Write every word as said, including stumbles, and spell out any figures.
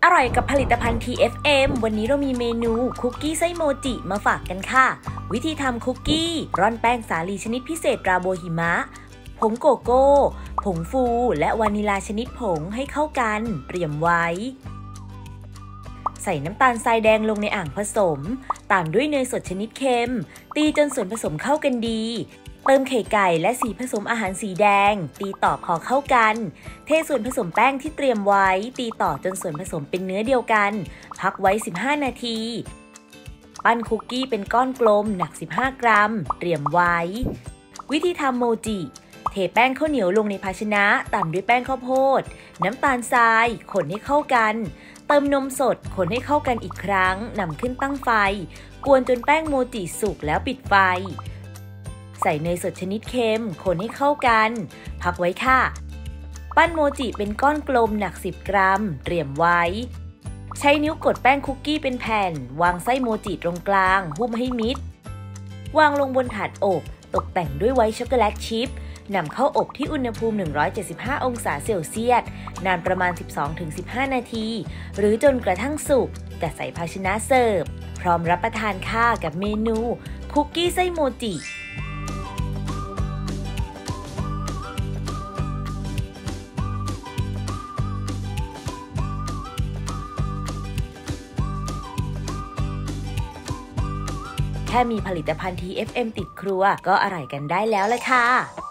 อร่อยกับผลิตภัณฑ์ ที เอฟ เอ็ม วันนี้เรามีเมนูคุกกี้ไส้โมจิมาฝากกันค่ะวิธีทำคุกกี้ร่อนแป้งสาลีชนิดพิเศษราโบหิมะผงโกโก้ผงฟูและวานิลาชนิดผงให้เข้ากันเตรียมไว้ใส่น้ำตาลทรายแดงลงในอ่างผสมตามด้วยเนยสดชนิดเค็มตีจนส่วนผสมเข้ากันดีเติมไข่ไก่และสีผสมอาหารสีแดงตีต่อพอเข้ากันเทส่วนผสมแป้งที่เตรียมไว้ตีต่อจนส่วนผสมเป็นเนื้อเดียวกันพักไว้สิบห้านาทีปั้นคุกกี้เป็นก้อนกลมหนักสิบห้ากรัมเตรียมไว้วิธีทำโมจิเทแป้งข้าวเหนียวลงในภาชนะตามด้วยแป้งข้าวโพดน้ำตาลทรายคนให้เข้ากันเติมนมสดคนให้เข้ากันอีกครั้งนำขึ้นตั้งไฟกวนจนแป้งโมจิสุกแล้วปิดไฟใส่เนยสดชนิดเค็มคนให้เข้ากันพักไว้ค่ะปั้นโมจิเป็นก้อนกลมหนักสิบกรัมเตรียมไว้ใช้นิ้วกดแป้งคุกกี้เป็นแผ่นวางไส้โมจิตรงกลางหุ้มให้มิดวางลงบนถาดอบตกแต่งด้วยไวท์ช็อกโกแลตชิพนำเข้าอบที่อุณหภูมิหนึ่งร้อยเจ็ดสิบห้าองศาเซลเซียสนานประมาณ สิบสองถึงสิบห้า นาทีหรือจนกระทั่งสุกจัดใส่ภาชนะเสิร์ฟพร้อมรับประทานค่ะกับเมนูคุกกี้ไส้โมจิแค่มีผลิตภัณฑ์ ที เอฟ เอ็ม ติดครัวก็อร่อยกันได้แล้วล่ะค่ะ